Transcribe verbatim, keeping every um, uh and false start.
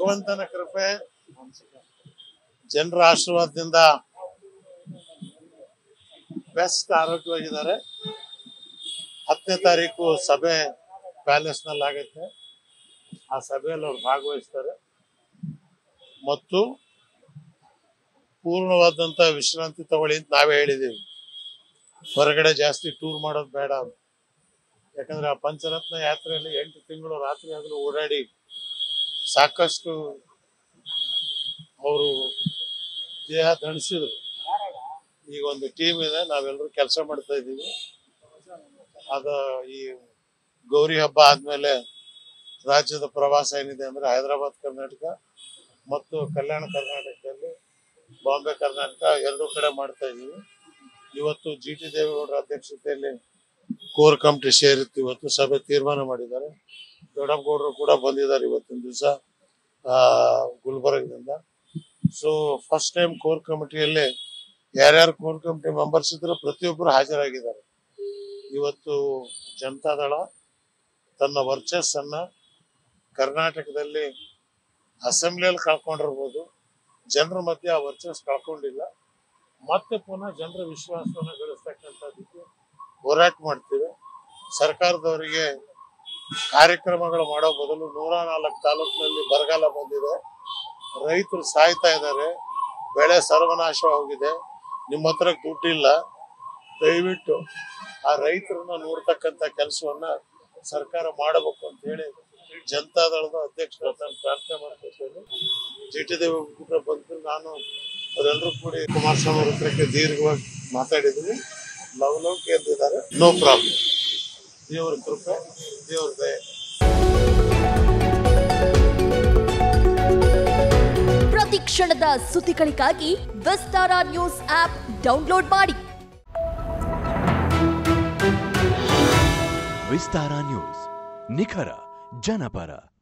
ಭಗವಂತನ ಕೃಪೆ ಜನರ ಆಶೀರ್ವಾದದಿಂದ ಬೆಸ್ಟ್ ಆರೋಗ್ಯವಾಗಿದ್ದಾರೆ. ಹತ್ತನೇ ತಾರೀಕು ಸಭೆ ಪ್ಯಾಲೇಸ್ ನಲ್ಲಿ ಆಗುತ್ತೆ. ಆ ಸಭೆಯಲ್ಲಿ ಅವ್ರು ಭಾಗವಹಿಸ್ತಾರೆ ಮತ್ತು ಪೂರ್ಣವಾದಂತ ವಿಶ್ರಾಂತಿ ತಗೊಳ್ಳಿ ಅಂತ ನಾವೇ ಹೇಳಿದೀವಿ. ಹೊರಗಡೆ ಜಾಸ್ತಿ ಟೂರ್ ಮಾಡೋದು ಬೇಡ ಅಂತ. ಯಾಕಂದ್ರೆ ಆ ಪಂಚರತ್ನ ಯಾತ್ರೆಯಲ್ಲಿ ಎಂಟು ತಿಂಗಳು ರಾತ್ರಿ ಆಗಲು ಓಡಾಡಿ ಸಾಕಷ್ಟು ಅವರು ದೇಹ ದಣಿಸಿದ್ರು. ಈಗ ಒಂದು ಟೀಮ್ ಇದೆ, ನಾವೆಲ್ಲರೂ ಕೆಲಸ ಮಾಡ್ತಾ ಇದ್ದೀವಿ. ಅದ ಈ ಗೌರಿ ಹಬ್ಬ ಆದ್ಮೇಲೆ ರಾಜ್ಯದ ಪ್ರವಾಸ ಏನಿದೆ ಅಂದ್ರೆ ಹೈದರಾಬಾದ್ ಕರ್ನಾಟಕ ಮತ್ತು ಕಲ್ಯಾಣ ಕರ್ನಾಟಕದಲ್ಲಿ ಬಾಂಬೆ ಕರ್ನಾಟಕ ಎರಡೂ ಕಡೆ ಮಾಡ್ತಾ ಇದ್ದೀವಿ. ಇವತ್ತು ಜಿ ಟಿ ದೇವೇಗೌಡರ ಅಧ್ಯಕ್ಷತೆಯಲ್ಲಿ ಕೋರ್ ಕಮಿಟಿ ಸೇರಿತ್ತು. ಇವತ್ತು ಸಭೆ ತೀರ್ಮಾನ ಮಾಡಿದ್ದಾರೆ. ದೊಡ್ಡಪ್ಪಗೌಡರು ಕೂಡ ಬಂದಿದ್ದಾರೆ ಇವತ್ತಿನ ದಿವಸ ಆ ಗುಲ್ಬರ್ಗದಿಂದ. ಸೊ ಫಸ್ಟ್ ಟೈಮ್ ಕೋರ್ ಕಮಿಟಿಯಲ್ಲಿ ಯಾರ್ಯಾರು ಕೋರ್ ಕಮಿಟಿ ಮೆಂಬರ್ಸ್ ಇದ್ರು ಪ್ರತಿಯೊಬ್ಬರು ಹಾಜರಾಗಿದ್ದಾರೆ. ಇವತ್ತು ಜನತಾದಳ ತನ್ನ ವರ್ಚಸ್ಸನ್ನ ಕರ್ನಾಟಕದಲ್ಲಿ ಅಸೆಂಬ್ಲಿಯಲ್ಲಿ ಕಳ್ಕೊಂಡಿರ್ಬೋದು, ಜನರ ಮಧ್ಯೆ ಆ ವರ್ಚಸ್ ಕಳ್ಕೊಂಡಿಲ್ಲ. ಮತ್ತೆ ಪುನಃ ಜನರ ವಿಶ್ವಾಸವನ್ನು ಗಳಿಸ್ತಕ್ಕಂಥದ್ದಕ್ಕೆ ಹೋರಾಟ ಮಾಡ್ತೀವಿ. ಸರ್ಕಾರದವರಿಗೆ ಕಾರ್ಯಕ್ರಮಗಳು ಮಾಡೋ ಬದಲು ನೂರ ನಾಲ್ಕು ತಾಲೂಕಿನಲ್ಲಿ ಬರಗಾಲ ಬಂದಿದೆ, ರೈತರು ಸಾಯ್ತಾ ಇದ್ದಾರೆ, ಬೆಳೆ ಸರ್ವನಾಶ ಹೋಗಿದೆ, ನಿಮ್ಮ ಹತ್ರ ದುಡ್ಡಿಲ್ಲ, ದಯವಿಟ್ಟು ಆ ರೈತರನ್ನ ನೋಡ್ತಕ್ಕಂಥ ಕೆಲಸವನ್ನ ಸರ್ಕಾರ ಮಾಡಬೇಕು ಅಂತ ಹೇಳಿ ಜನತಾದಳದ ಅಧ್ಯಕ್ಷರ ನಾನು ಪ್ರಾರ್ಥನೆ ಮಾಡ್ಕೊಳ್ತೇನೆ. ಜಿ ಟಿ ದೇವೇಗೌಡರು ಬಂದು ನಾನು ಅವರೆಲ್ಲರೂ ಕೂಡಿ ಕುಮಾರಸ್ವಾಮಿ ಅವ್ರ ಹತ್ರಕ್ಕೆ ದೀರ್ಘವಾಗಿ ಮಾತಾಡಿದ್ವಿ. ಲವಲೋಕಿ ಅಂತಿದ್ದಾರೆ. No problem. ದೇವರ ಕೃಪೆ, ದೇವರ ದಯೆ. ಪ್ರತಿ ಕ್ಷಣದ ಸುದ್ದಿಗಳಿಗಾಗಿ ವಿಸ್ತಾರ ನ್ಯೂಸ್ ಆಪ್ ಡೌನ್ಲೋಡ್ ಮಾಡಿ. ವಿಸ್ತಾರ ನ್ಯೂಸ್, ನಿಖರ ಜನಪರ.